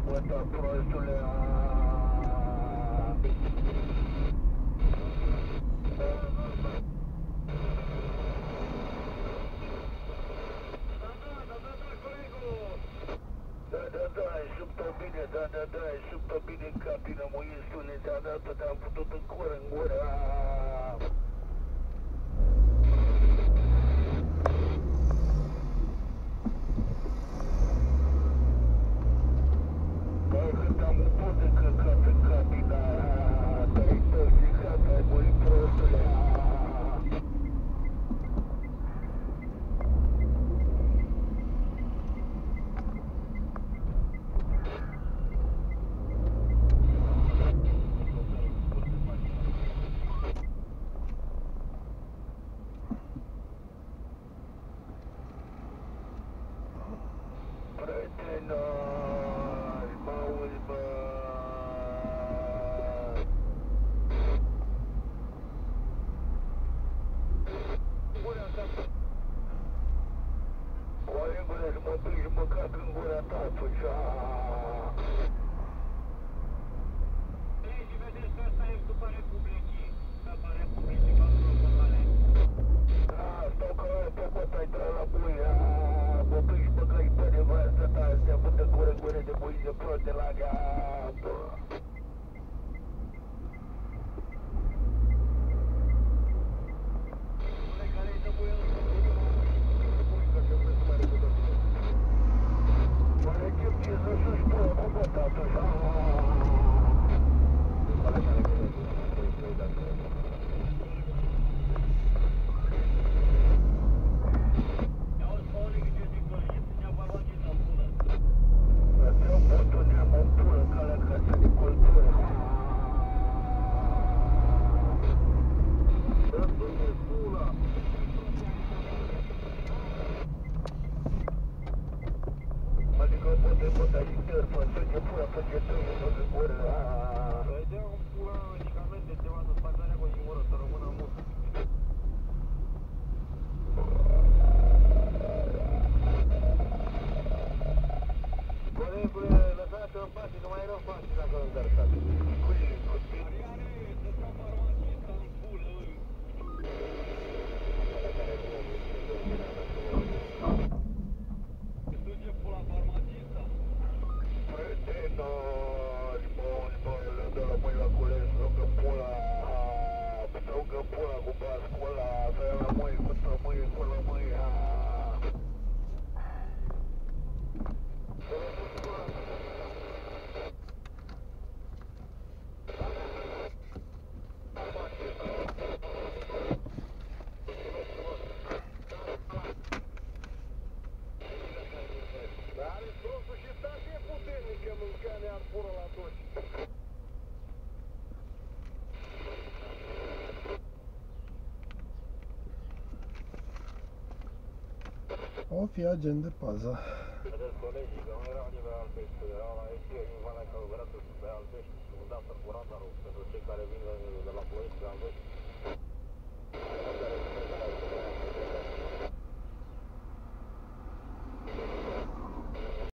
Băta prostule, e super bine, e super bine în cabină, mă iesune, ți-a dat tot, am putut în cură, în gură. Bă, cât am uput de căcat în cabina, te-ai intoxicat, ai murit prostule. Prietenori, mă auzi, bă? Colegule, să mă plângi măcar în gura ta, făcea. Deci, vedeți că ăsta e după Republicii. După Republicii, mă rog, Da, stau că pe pot ai tras la buia. Mă plângi băgai pe nevastă ta, te-a făcut în gură de bui de prost de la gapă. Oare ce piesă să-și pune cu bătatul așa? Ți-au pus-o neam în pulă ca la casa de cultură. Dă-mi pula! Adică pot ai interfă, să-ți pula pe ce trebuie în gură. Îi dea în pula medicamente, ceva să faci alea cu gură, să rămână mult. Colegule, lăsați-o în pace, că mai rău faci dacă nu încărcați. Mariane, să-ți ca farmacista în pulă, ui. Îți duce pula farmacista? Prietenori, buni, bă, le dă la mâini la cules, strugă pula cu bascula, să ia la mâini cu tămâini, cu lămâini. Are strosul și stație puternică, mâncarea în pură la toți. O fi agent de pază. Vedeți colegii că nu erau nici pe Alpești, erau la Esie, în Valea Călugărată, pe Alpești, un dat cu radarul pentru cei care vin de la Ploiești, de Alpești.